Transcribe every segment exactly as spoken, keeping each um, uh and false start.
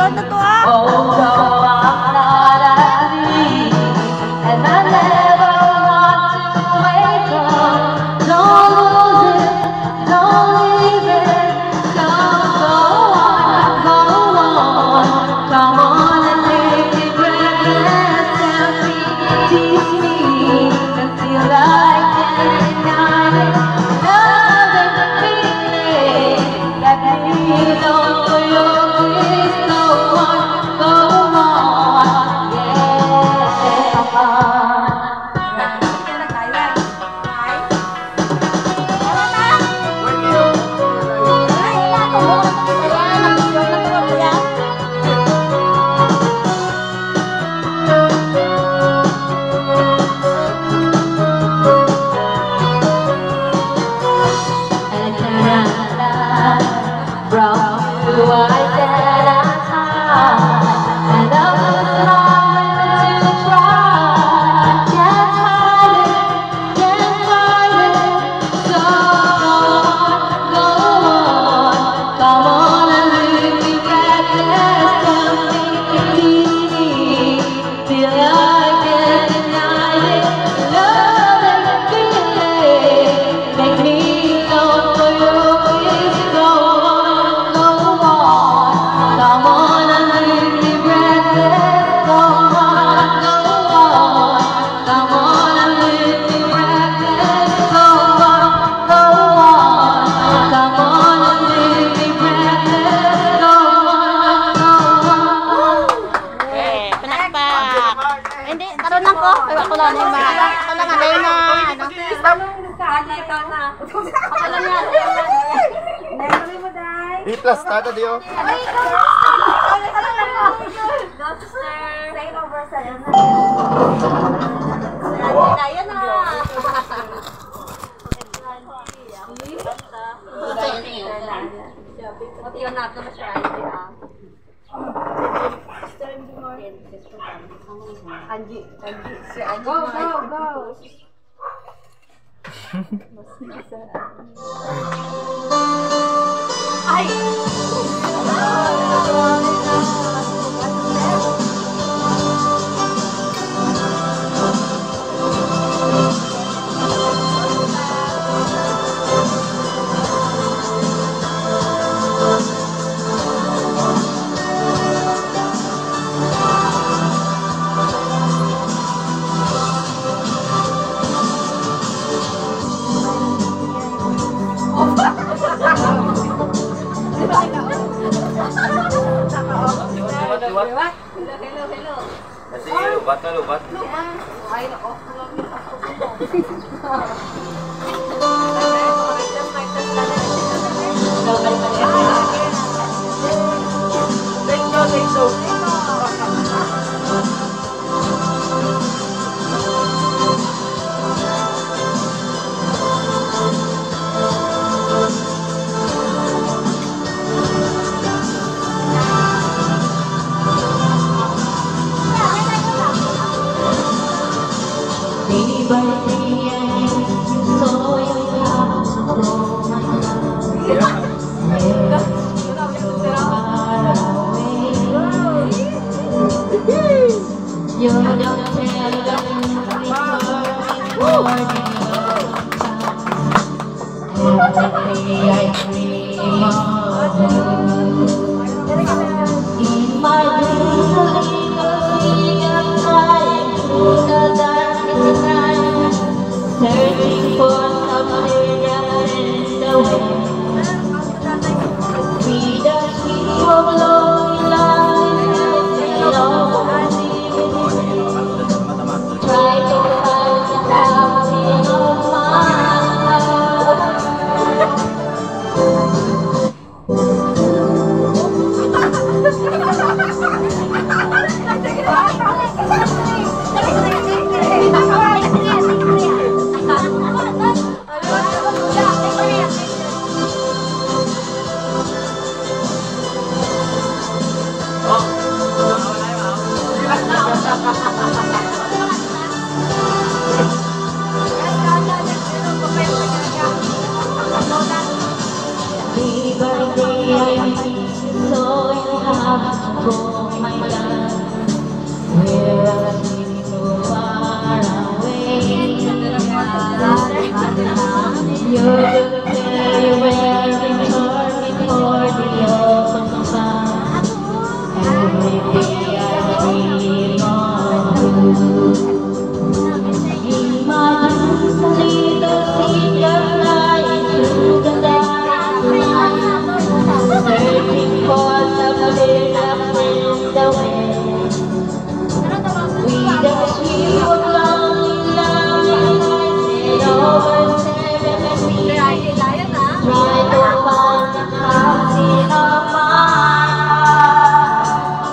Sunod na to ah. Although I'm not happy, and I never want to wake up. Don't lose it, don't leave it. So go on, go on. Come on and take me breathless. Tell me, teach me until I can deny it. Love and feeling that we don't for your kiss. Go on, go on, yeah. Ako lang yung mga, ako lang nga na, ano? Ako lang yan. B plus, tada diyo. Ayan na. Pati yun natin na siya. Anji, Anji, si Anji. Go, go, go. Ay! Lubat, hello, hello. Kasi lubat na lubat. Ay, nako. You don't tell them I dream of in my dreams I'm flying through the darkest night, searching for something that is the way. We the sweet of lonely life and all try to find the happiness of my life. Happy birthday, I wish you so happy. Oh my God, where are you so far away? You're very wearing for before the open sun. Every day I dream of you. In my dreams, a little seagull flying through the dark night, searching for something up in the wind. With a stream of lonely love and over seven seas, try to find the captain of my heart.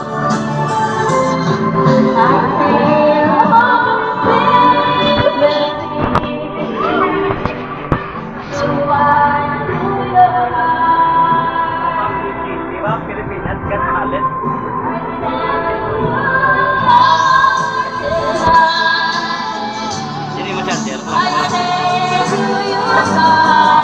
I sail over seven seas to find your heart. Diba? Pilipinas, Got Talent. Hindi mo siya, sir. I sail to your heart.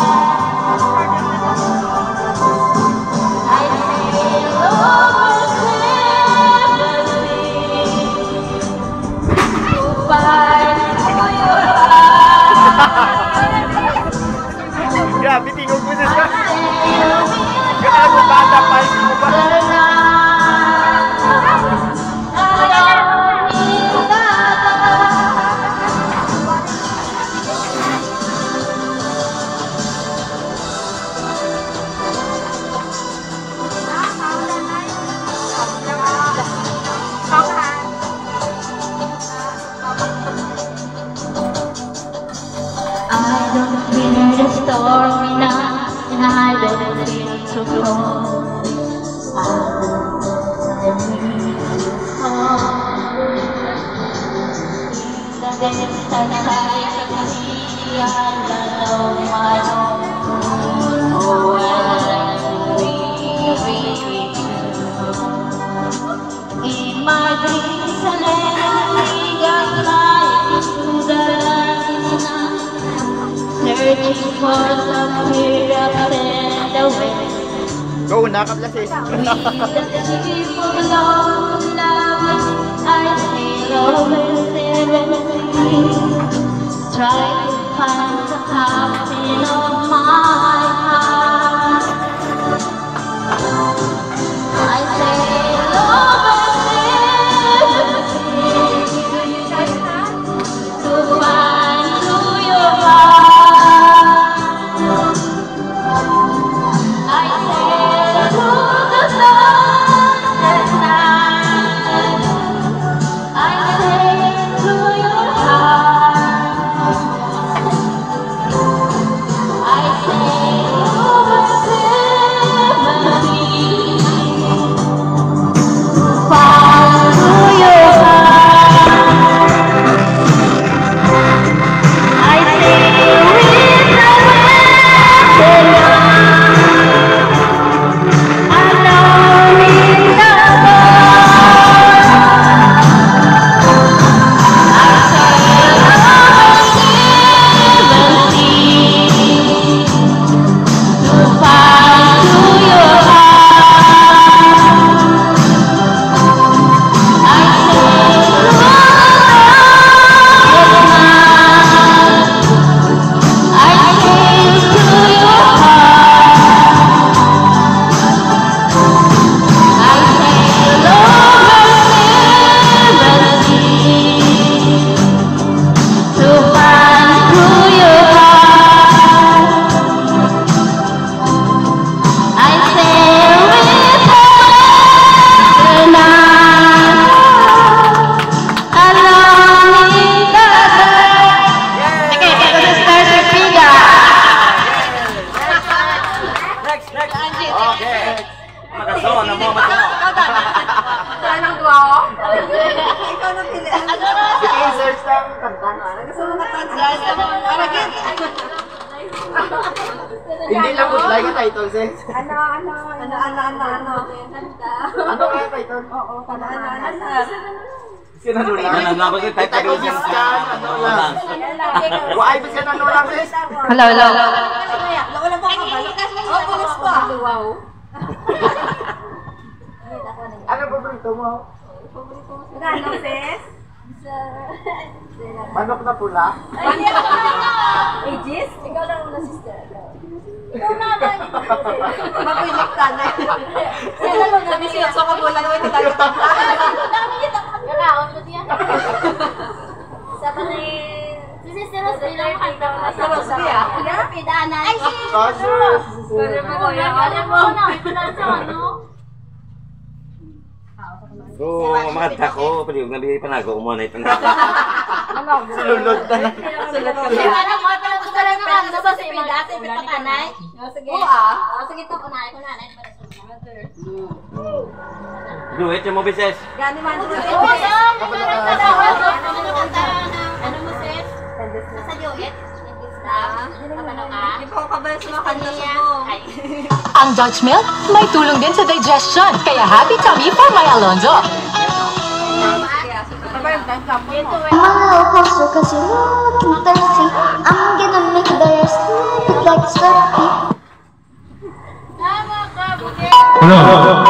I sail over seven seas to find your heart. Grabe, tingog mo na siya. I sail Kaya mo bata pa, hindi mo ba? the night alone in the I don't feel the stormy night, and I don't feel so cold. I need home. In the distant sky, I can see the island of my home. Oh, I'd like to be with you. In my dreams, an enemy got flying through the night, searching for some miracles in the wind. Go na, kablasis. With the ship of love and love, I sail over seven seas, try to find the captain of my heart. I sail over seven seas to find your heart. I sail to the sun and night. I sail to your heart. I sail over seven seas to find your heart. I sail with the wind alone in the dark. I sail over seven seas to find your heart. I sail through the night. I sail to your heart. I sail over seven seas to find your heart. I sail with the night alone in the dark. Okay, Sister Sophia. Next, next. Okay. Magaso, ano mo, magaso. Saan ang duwa ko? Ikaw na pili. Sige, search lang. Gusto mo na-translate? Aragin. Hindi lang po like title, sis. Ano, ano, ano, ano, ano, ano. Ano kaya title? Oo, ano, ano, ano. Sinanula. Ano lang kasi type Title ko sis siya. ka. Ano lang. Why ba sinanula, sis? Hello, hello. Wala pa kabalo. Oh, pulis pa. Wow. Ano po paborito mo? Ano, sis? Manok na pula? Aegis? Ikaw lang muna, sister. Ikaw naman. Mapilik ka na. Sabi siya, so kabulan naman ito tayo. Kakaon mo diyan. Sa panay... Si Sister Rose, bilang kanta ko. Sa Rosby, ah. Pidanan. Ay, si Kasus! Kuya mo, kuya mo na. Ito lang sa ano? So, mamata ko, pwede yung nabi panago, umuha na ipanago. Sulod na lang. Sulat ka Kaya ba? parang mga parang gusto lang naman. Ano ba si Pida? Si Pida kanay? Sige. Oo, ah. Sige, ito kunay. Kunay. Duit yung mo, bises. Gani man. Ano mo, sis? Nasa Joet? Kapano ka? Hindi po kabal sa mga kanta sa mo. Ang Dutch milk may tulong din sa digestion, kaya happy tummy for my Alonzo. Sabay yung time mo. I'm a little closer cause you're looking thirsty. I'm gonna make the air stupid like a slurpee. Tama ka, Bukit.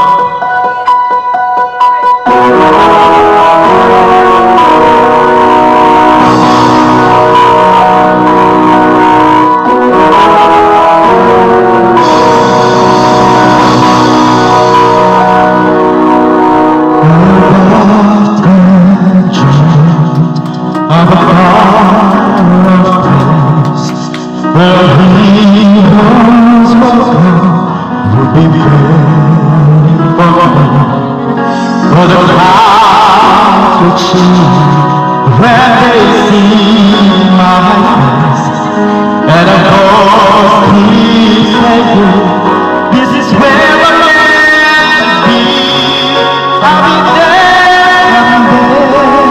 For the clouds will change when they see my face, and of course please thank you. This is where we're meant to be. I'll be there someday.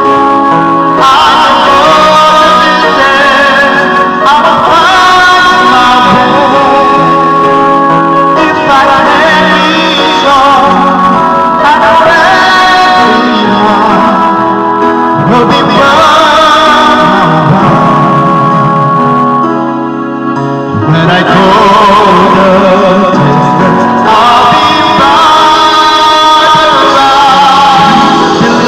I know this is there. I'll find my way. If I can't be strong, will be when I go the distance. I'll be right around the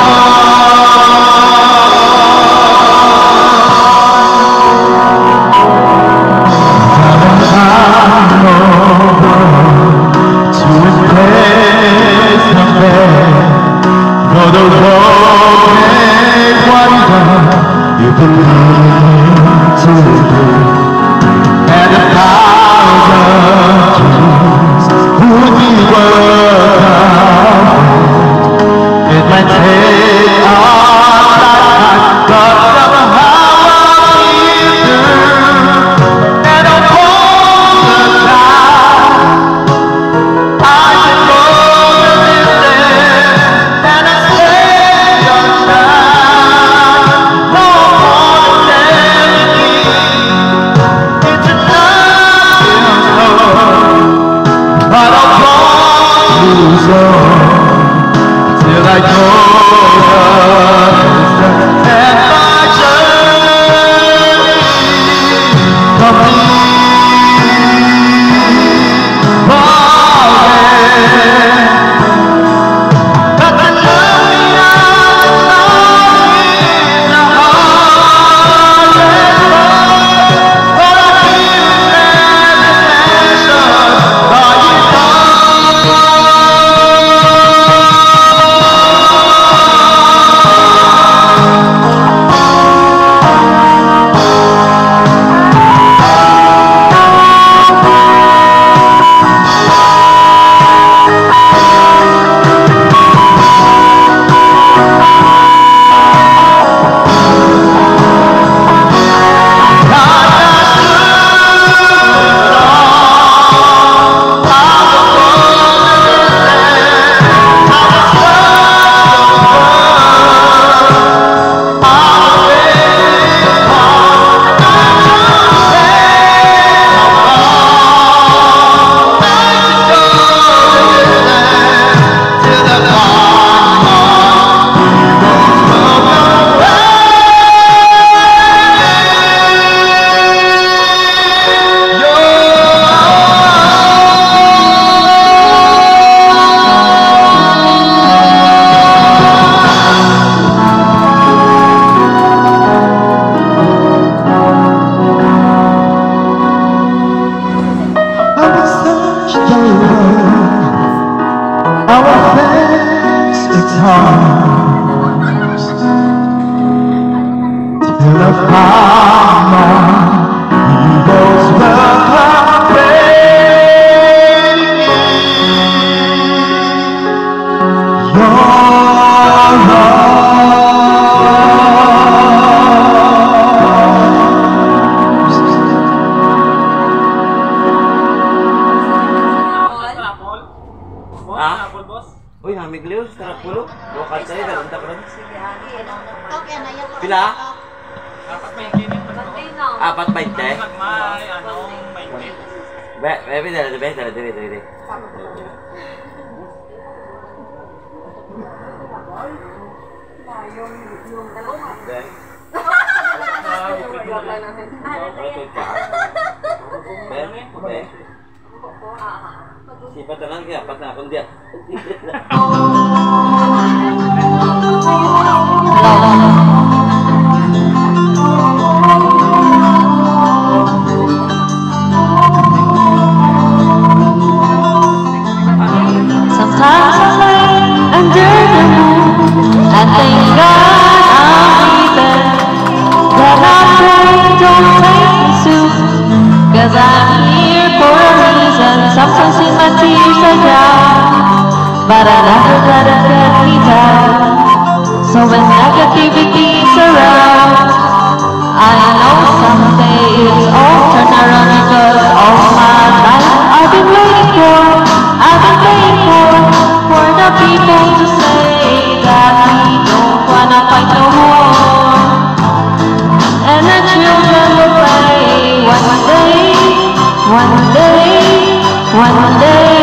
to embrace the bed. For the road may wander, you believe to do, and a thousand dreams would be worth out. It might take a lifetime, but somehow I'll see through, and I'll hold the time. I can go the distance, and I stay your time. No more eternity. It's a nothing slow, but I'll go lose all till I go. arms till I found my eagle's welcome waiting in your arms. Ha? Uy, namigliw. Sarap pulo. Bukal sa'yo. Dalanta pa rin. Pila? Apat bainte? Be, be, be, dala, be, dala, be, dala, be. Be, be. Sipat na lang kaya, apat na akong diyan. Sometimes I lay under the moon and thank God I'm breathing. Then I pray, don't take me soon, 'cause I'm here for a reason. Sometimes in my tears I drown, but I never let it get me down. So when negativity's around, I know someday it's all turn around, because all my life I've been waiting for, I've been waiting for, for the people to say that we don't wanna fight no more. And the children will play one day, one day, one day,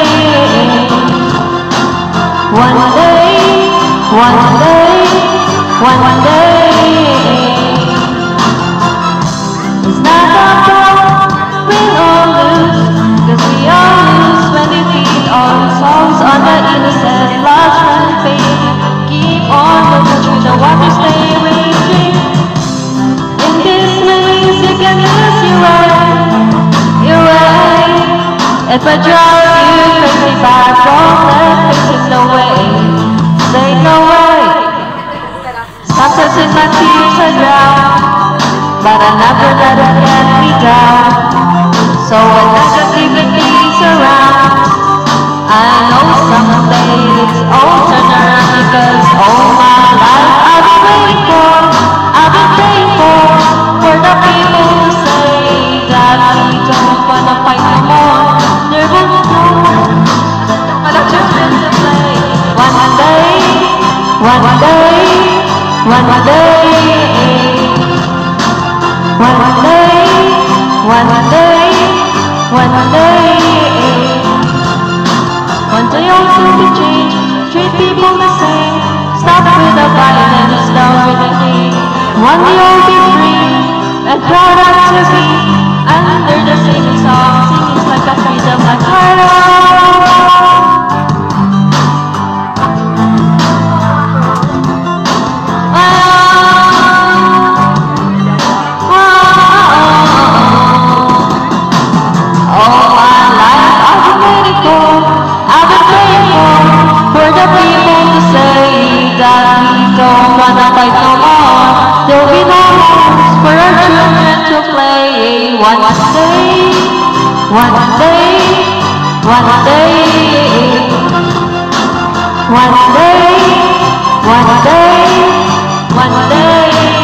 one day, one day, one day. It's not about win or lose, 'cause we all lose when we feed our souls on the innocent lost and faith. Keep on looking through the water, stay raging. In this maze you can lose your way, your way. If I drive you crazy back, don't let faces no way, say no way. Sometimes in my tears I drown, but I never let it get me down. So when negativity's around, I know someday it's all turn around, because all my life I've been waiting for, I've been praying for, for the people to say that we don't wanna fight no more. There will be no more for the children to play. One day, one day, one day, one day, one day, one day. One day all will be changed, treat people the same, stop with the violence, stop with the hate. One day all be free and proud of to be under the same song, singing like a freedom like heart. One day, one day, one day, one day, one day, one day.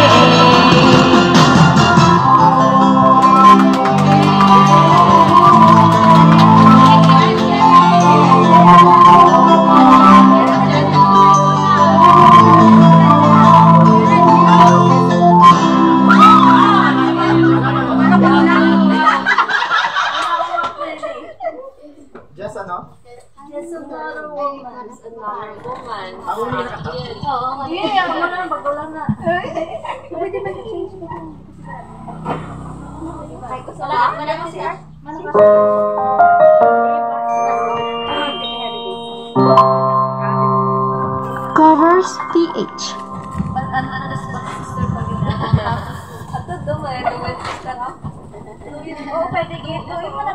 Just ano? Just another woman. Just another woman. Ako yung Oo, hindi. Ako mo lang, bagulang na. Pwede ba na-change mo? Wala, wala kasi art. Covers T H. Ato dumay, dumay sister ha? Oo, pwede gito. Yung mga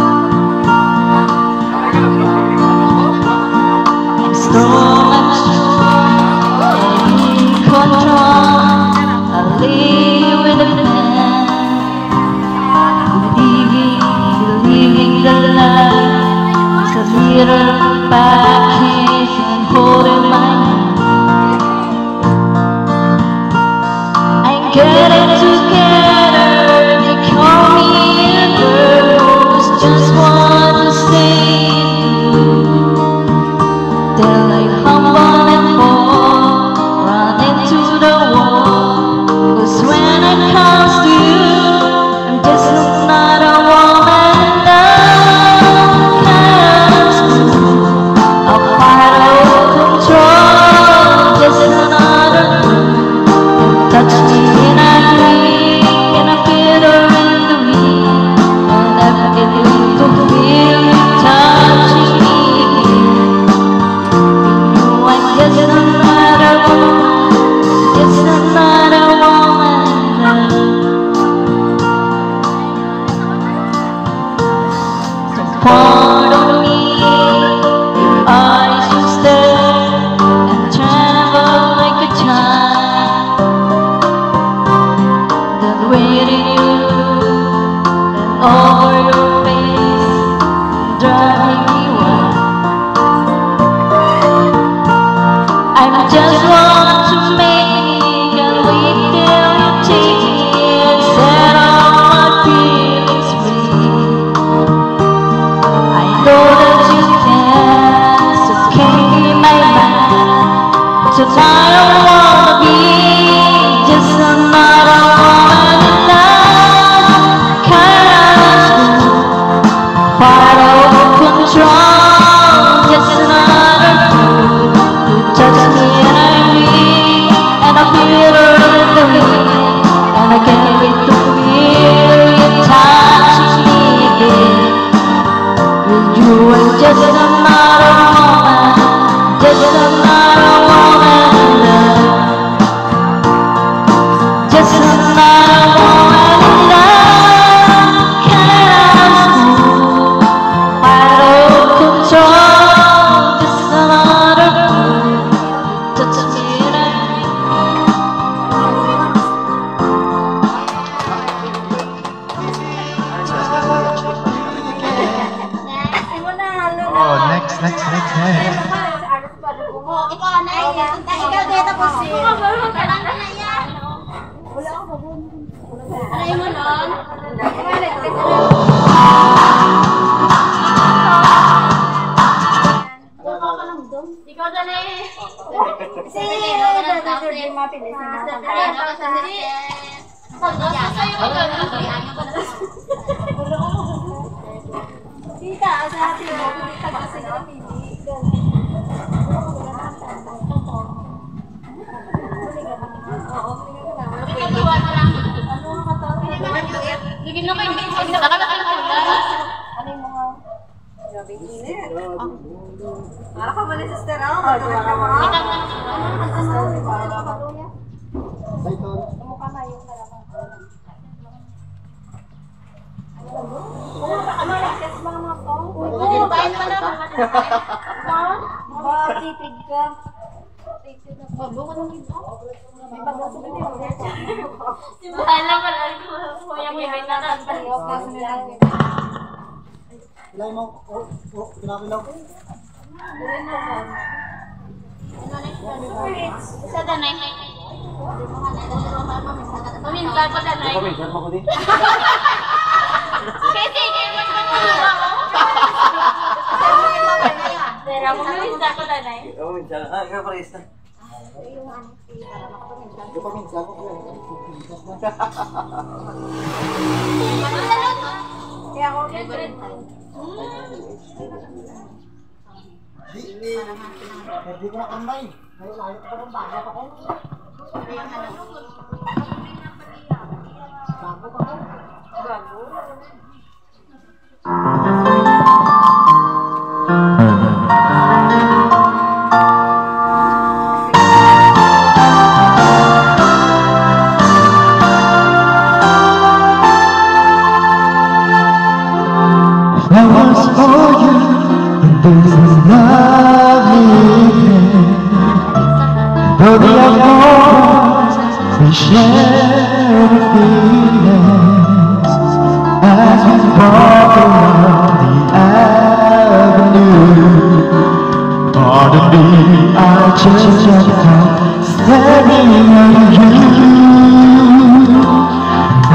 So much getting together. They call me a girl who's just want to stay. They're like humble and fall, run into the wall. 'Cause when it comes to you, I'm just not a woman love comes a part of control, just another touch me and I breathe, and I feel the wind to me, and I feel to feel you touching me. You are just another woman, just another woman love. So part of me, your eyes will stare and tremble like a child. That waiting you and over your face, driving me wild. I just want to make and wait till you take me and set all my feelings free. I know that you can, so can be my man. Tonight I wanna be just another woman in love. Kind of part of control, just another fool who touch me and I breathe, and I feel her in the wind, and I can't wait to feel you touching me again. You are just another woman, just another woman in love, just another woman in love. Kind of fool, out of control, just another fool, touch me and I Oh, next, next, next, next. Oh, ikaw na. Ikaw dito po si. Parang na yan. Aray mo nun? Ikaw na na eh. Si. Mapilis na. Tita, sa atin mo, tita kasi na pili. Lagyan mo kayo, nakalakal ko na. Ano yung mga grabe init? Para ka mali sister ako. Mukha na yung kalamang. Ano lang, kes mga mga ko? Oo, bayan pa na. Ba, titig ka. Bago ka nang ito? May bago sa pinito. Alam mo lang, kuya mo yung naran. Ilay mo, pinakilaw ko. Sa danay. Paminsan ko danay. Paminsan mo ko din. Kasi hindi mo naman mga ako. Pero ako paminsan ko danay. Paminsan. Ah, ikaw pares na. Di pa minsan ko. Kaya ako favorite. Hindi ko na kambay. Ngayon layo ko pa ng bago pa ko. Bago pa ko. Bago? That was for you, and this is lovely. Though the unknowns, we share the feelings as we walk around the avenue. Pardon me, I just jumped out, staring at you.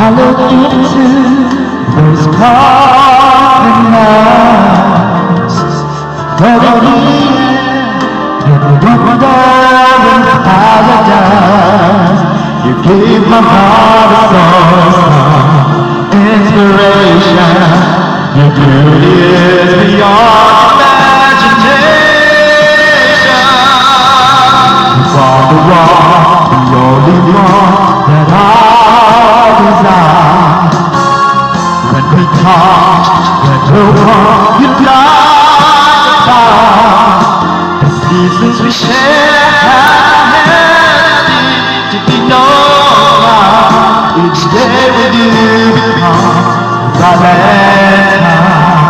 look into those coffin eyes, where the and wonder and paradise. You gave my heart a source of inspiration. Your beauty is beyond imagination. You are the one, the only one that I desire. When we talk, when we walk, you light the fire. The seasons we share have handy to be known. Each day with you becomes Valentine.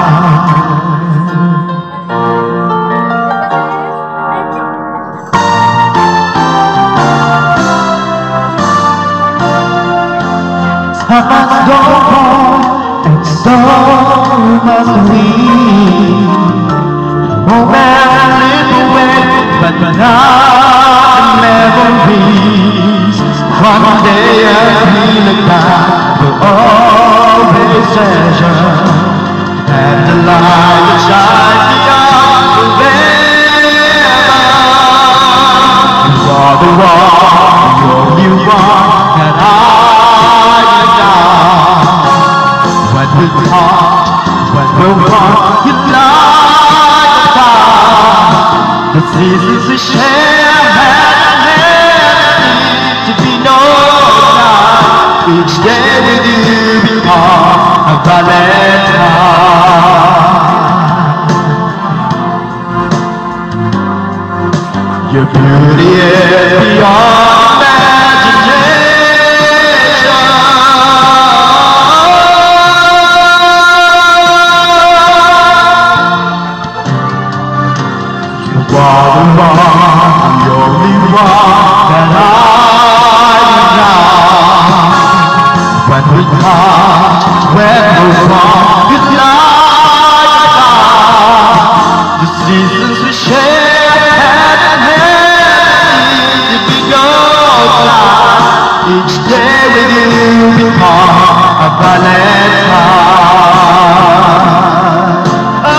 Time must go on, and so must we. Oh man, slip away, but not memories. One day as we look back, we'll always treasure and the light that shines beyond the veil. You are the one, the only one that I desire. When we talk, when we walk, you light the fire. The seasons we share have handy to be known. Each day with you becomes a Valentine. Your beauty is beyond imagination. You are the one, the only one that I desire. When we touch, when we walk, you light the fire. The seasons we share have handy to be known. Each day with you becomes a Valentine. Oh,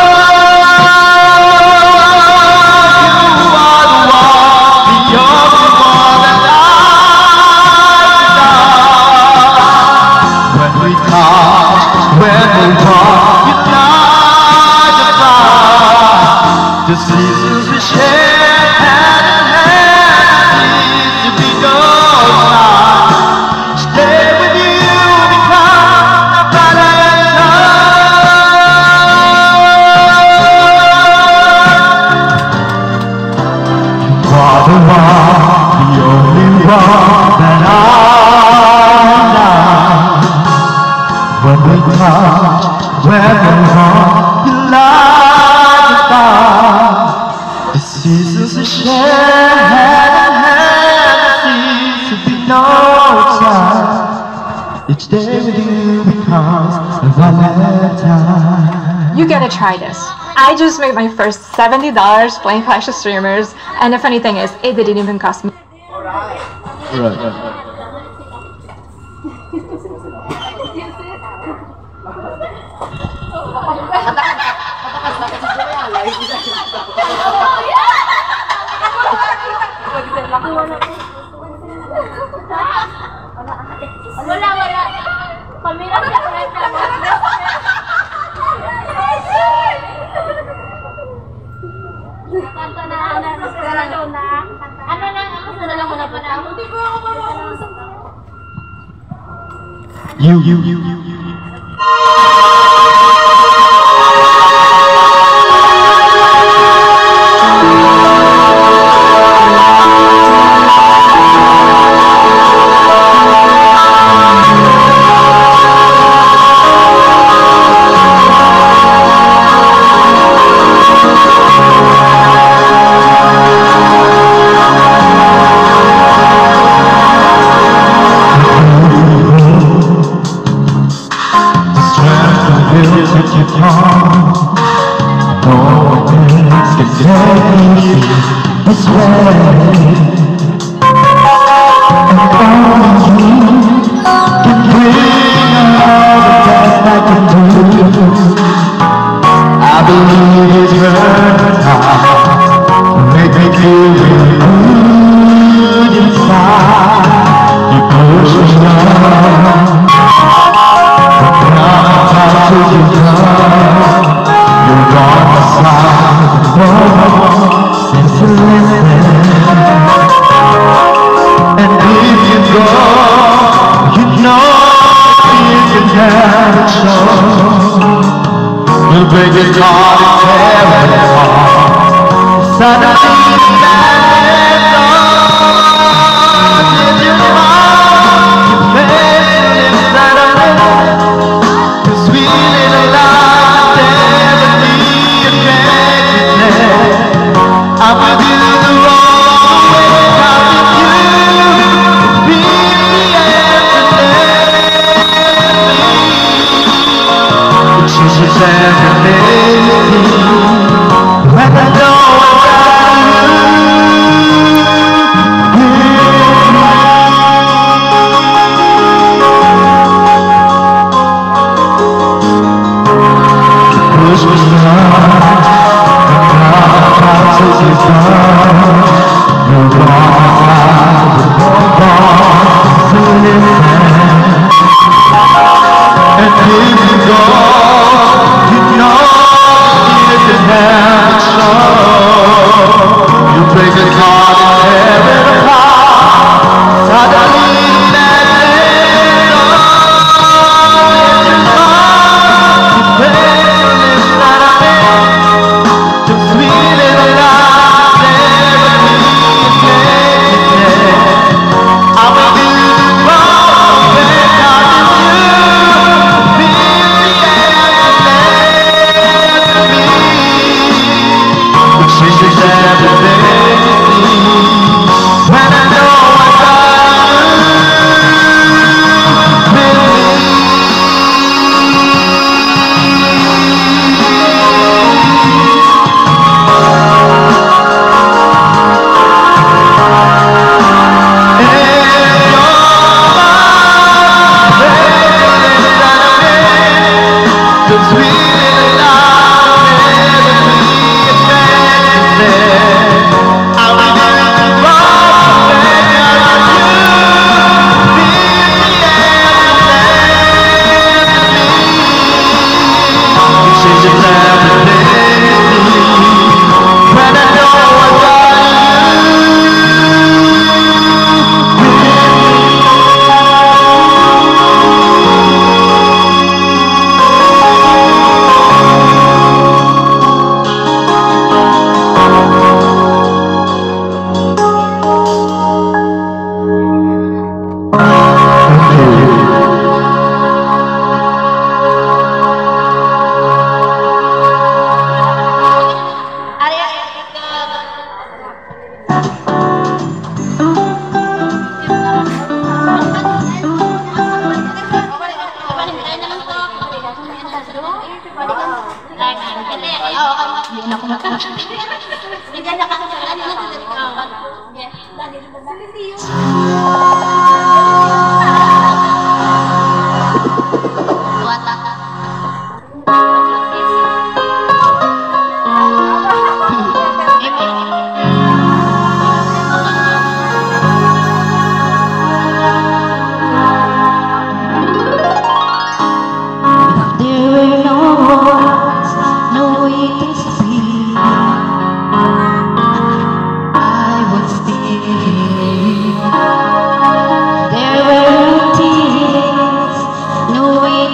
you are the one, the only one that I desire. When we touch, when we walk, you light the fire. The seasons we share hand in hand to be known. Stay with you becomes a Valentine. You are the one, the only one that I love. When we touch, when we walk, you light the fire. The seasons we share hand in hand seems to be no time. Each day with you becomes a Valentine. You gotta try this. I just made my first seventy dollars playing Clash of Streamers, and the funny thing is, it didn't even cost me. Right. Wala, wala. Pamirang siya ko lang siya. Kanta na, ano, ano na. Ano na, ano sa lang mo na pa na. Hindi ko ako mamakusap. You, you, you, you, you, you. This way, and only you can bring feeling good inside, you push me on. Now time to you come, you're on the side of the wall, since you listen. And if you go, you know you can have a choice. You'll break your heart and tear it apart. Suddenly that's all in your mind. You feel inside of it. The sweet little life never need a second. I'm with you the wrong way. I'm with you. Be the answer. She's just everything. When I know push me on, and now I'll take you down. You're wrong, you're wrong, to listen. And if you go, you know you can have a show. You break the heart and tear it apart. Suddenly that's it all in your mind. You break inside of it. The sweet little life never leaves me. I will do the wrong way. I'm with you. Be the answer to me. Which is everything. When I know I got you with me. The sweet little love never be affected. I will do the wrong way. I will do be the answer to me. It changes everything when I know I got There were no tears, no way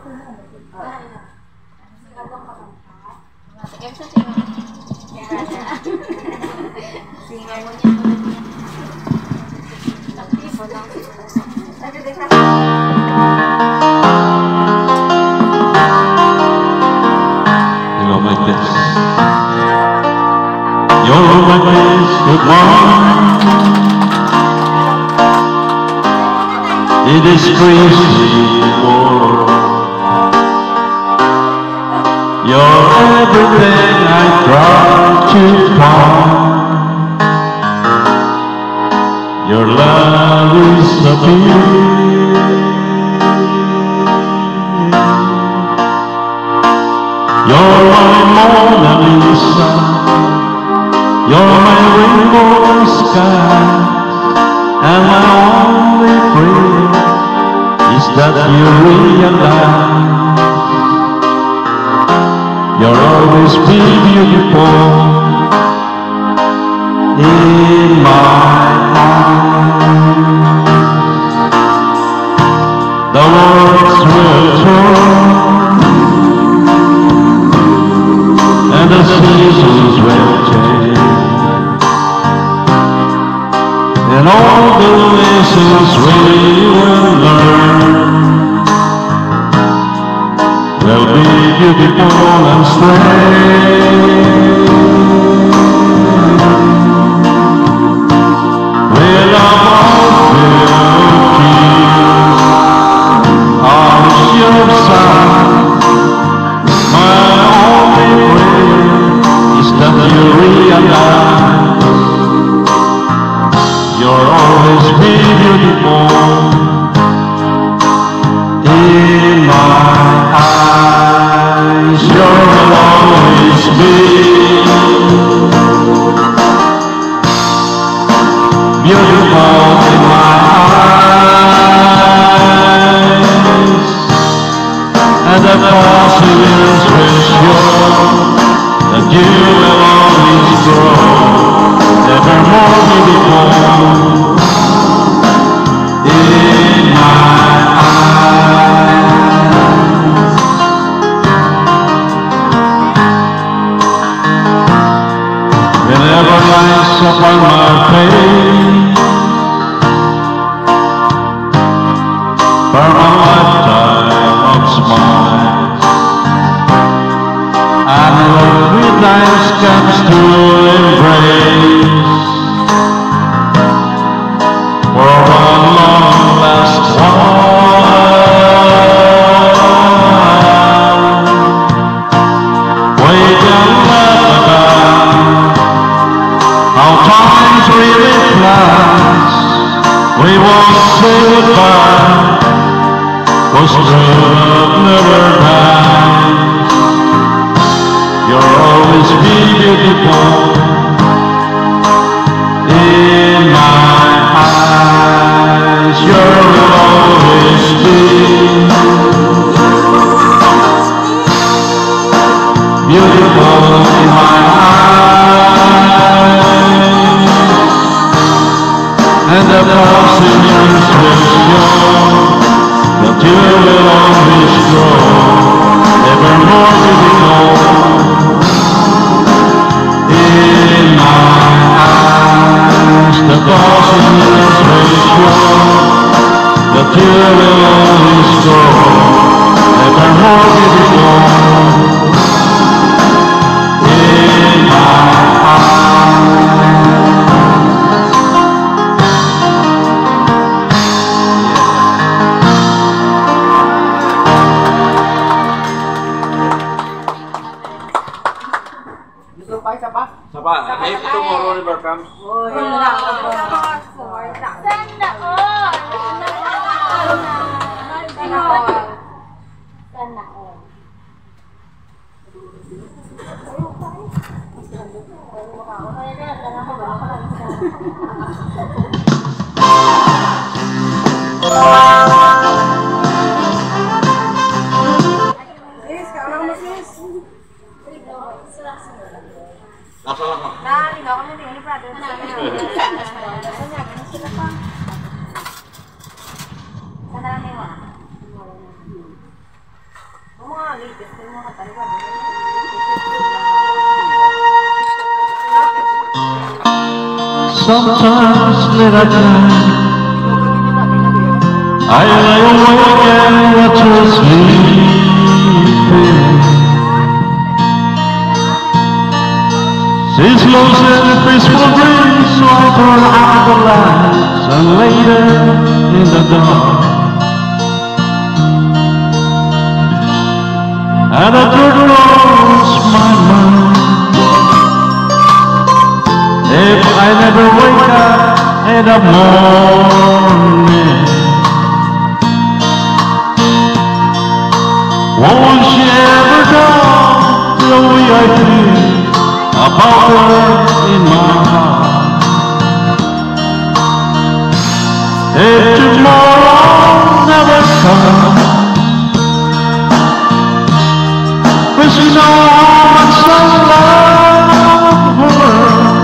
You go like this. You're my best of one. It is crazy world. You're everything I try to find. Your love is a beauty. You're my Mona Lisa. You're my rainbow sky. And my only prayer is that you realize you'll always be beautiful in my eyes. The words will turn and the seasons will change, and all the lessons we will learn will be beautiful and strange. With a heart filled tears on your side, my only prayer is that you realize you'll always be beautiful in my eyes. You will always be beautiful in my eyes, and the possibilities will show that you will always grow ever more beautiful in my eyes. Whenever lights upon my face, for my lifetime of smiles, and with life's comes to embrace for one long last while. We can laugh about how times really flies. We won't say goodbye, 'cause true love never dies. You'll always be beautiful in my eyes. You'll always be beautiful in my eyes, and the possibilities will show that you will always grow ever more beautiful in my eyes. The possibilities will show that you will always grow ever more beautiful in my eyes. Sapa, if tomorrow river comes. Sana all! Sana all! Sana all! Nah, hindi ako nito yung brother. Sila pa. Sana lang yung Sometimes late at night I lay awake and watch her sleeping. She's lost in a peaceful dream, so I turn out the lights and later in the dark. And I turn across my mind. If I never wake up in the morning, won't she ever know the way I feel about her in my heart? If tomorrow never comes, will she know how much I love her?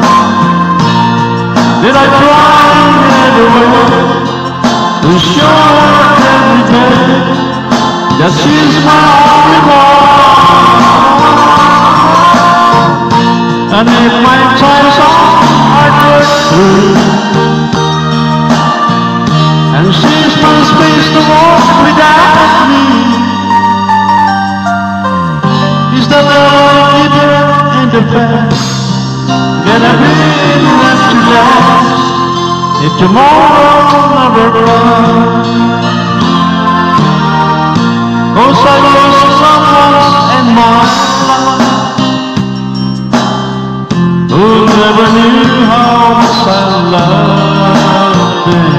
Did I try every way to show her every day that she's my only one? And if my time's up, I break through, and she's my space to walk without me. Is the love I give her in the past gonna be enough to last if tomorrow never comes? 'Cause I lost someone in my life who never knew how much I loved them.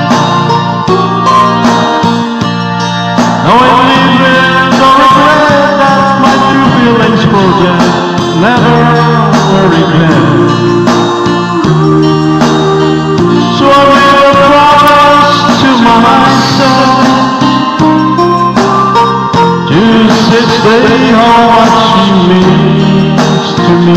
Now I live in the regret that my true feelings for them never were regret. So I made a promise to myself to say how much she means to me.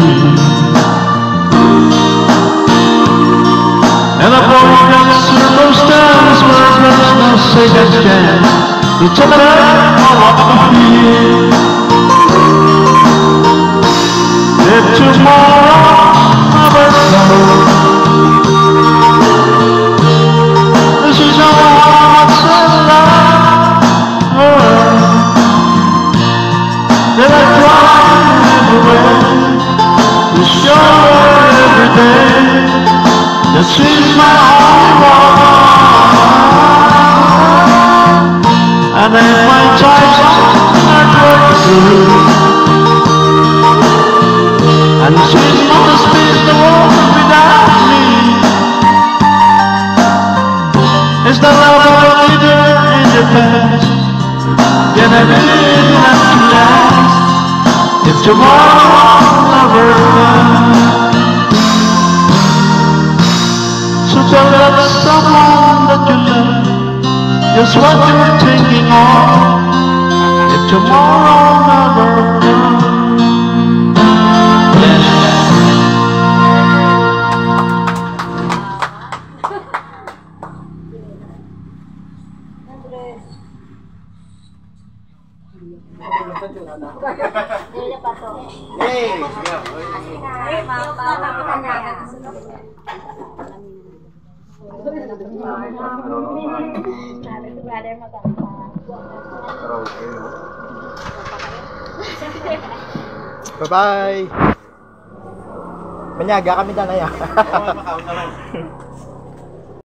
And a broken circumstance where there's no second chance to tell her how I feel. If tomorrow never comes, this is how much I love her. That I try every way to show her every day that she's my only one. And if my time's are going through, and she's not the space to walk without me, is the love I give her in the past gonna be enough to last if tomorrow never comes? So tell that someone that you love just what you're thinking of if tomorrow never comes. Bye-bye! Manyaga kami na na yan. Oo, makaon na lang.